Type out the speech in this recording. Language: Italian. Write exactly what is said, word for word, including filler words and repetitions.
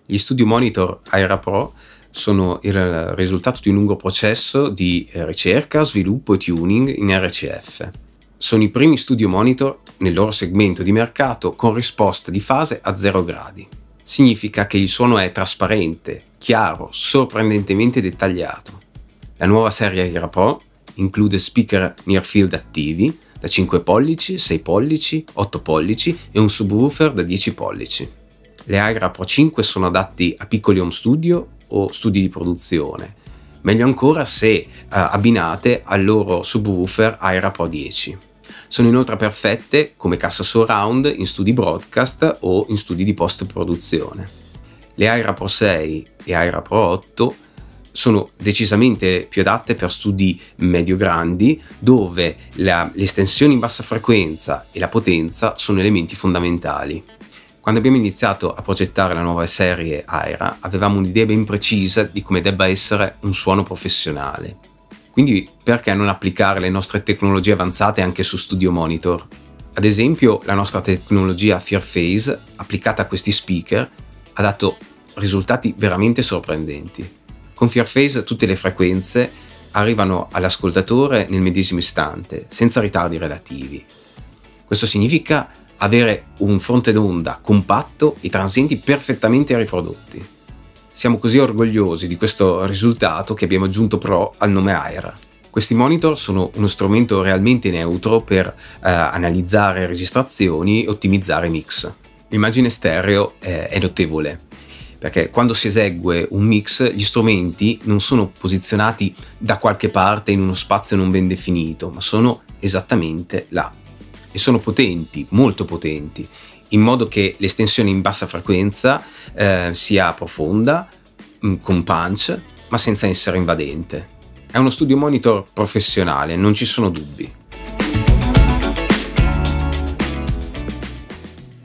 Gli Studio Monitor Aira Pro sono il risultato di un lungo processo di ricerca, sviluppo e tuning in R C F. Sono i primi Studio Monitor nel loro segmento di mercato con risposta di fase a zero gradi. Significa che il suono è trasparente, chiaro, sorprendentemente dettagliato. La nuova serie Aira Pro include speaker near field attivi da cinque pollici, sei pollici, otto pollici e un subwoofer da dieci pollici. Le Aira Pro cinque sono adatti a piccoli home studio o studi di produzione, meglio ancora se uh, abbinate al loro subwoofer Aira Pro dieci. Sono inoltre perfette come cassa surround in studi broadcast o in studi di post-produzione. Le Aira Pro sei e Aira Pro otto sono decisamente più adatte per studi medio-grandi, dove la, le estensioni in bassa frequenza e la potenza sono elementi fondamentali. Quando abbiamo iniziato a progettare la nuova serie Aira, avevamo un'idea ben precisa di come debba essere un suono professionale. Quindi perché non applicare le nostre tecnologie avanzate anche su Studio Monitor? Ad esempio, la nostra tecnologia FearPhase, applicata a questi speaker, ha dato risultati veramente sorprendenti. Con FearPhase tutte le frequenze arrivano all'ascoltatore nel medesimo istante, senza ritardi relativi. Questo significa avere un fronte d'onda compatto e transienti perfettamente riprodotti. Siamo così orgogliosi di questo risultato che abbiamo aggiunto Pro al nome Aira. Questi monitor sono uno strumento realmente neutro per eh, analizzare registrazioni e ottimizzare mix. L'immagine stereo eh, è notevole, perché quando si esegue un mix gli strumenti non sono posizionati da qualche parte in uno spazio non ben definito, ma sono esattamente là. E sono potenti, molto potenti, in modo che l'estensione in bassa frequenza eh, sia profonda, mh, con punch, ma senza essere invadente. È uno studio monitor professionale, non ci sono dubbi.